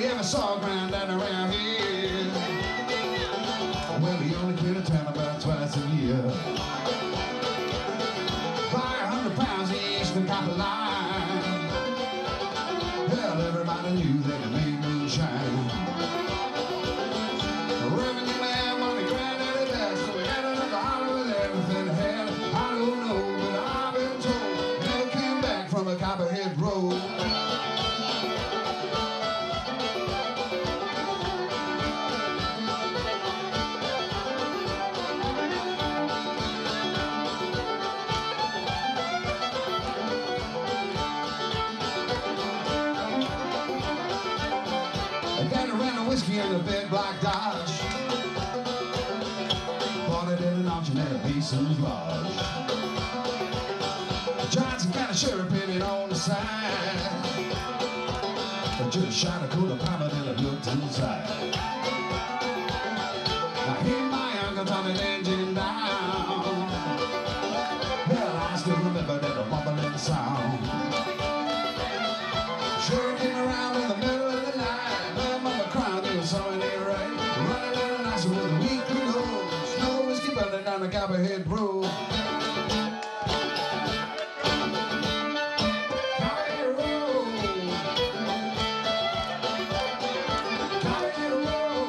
you ever saw granddad around here? Well, he only killed a town about twice a year. By 100 pounds east the copper line. Well, everybody knew that he made moonshine. Revenue man wanted granddaddy back, so we had another holler with everything he had. I don't know, but I've been told he never came back from a Copperhead road. Whiskey in the big black Dodge. Bought it at an auction at a Mason's Lodge. Johnson kind of sure pinning on the side. I just shot a cooler palmer and I looked inside. I hear my uncle turning the engine down. Well, I still remember that rumbling sound. Sure came around in the middle of the night. Something ain't right. Running down the nice with a week to go. Snow whiskey burning down the Copperhead road. Copperhead road. Copperhead road.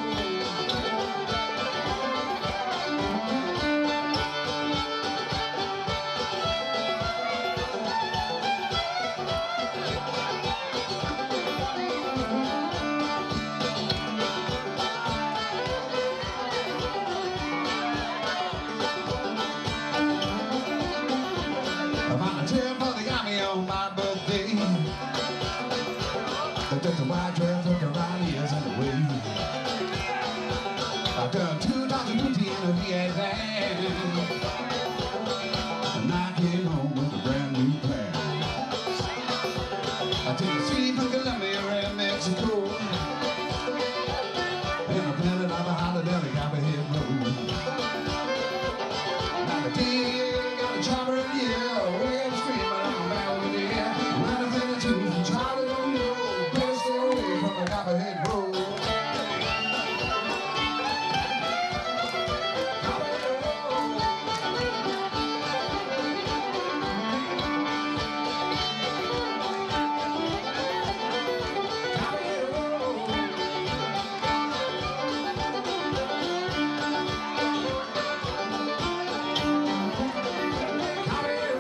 On my birthday, that's a white dress took around years and away. I done 2 times a duty in a Vietnam, and I came home with a brand new plan. I took a seat from Colombia and Mexico, and I planted on the holler down the Copperhead road. Now the day got a chopper in the air, way up the street, but I'm Copperhead road. Copperhead road. Copperhead road. Copperhead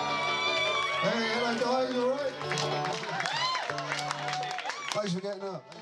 Hey, hello guys, you alright? Thanks for getting up.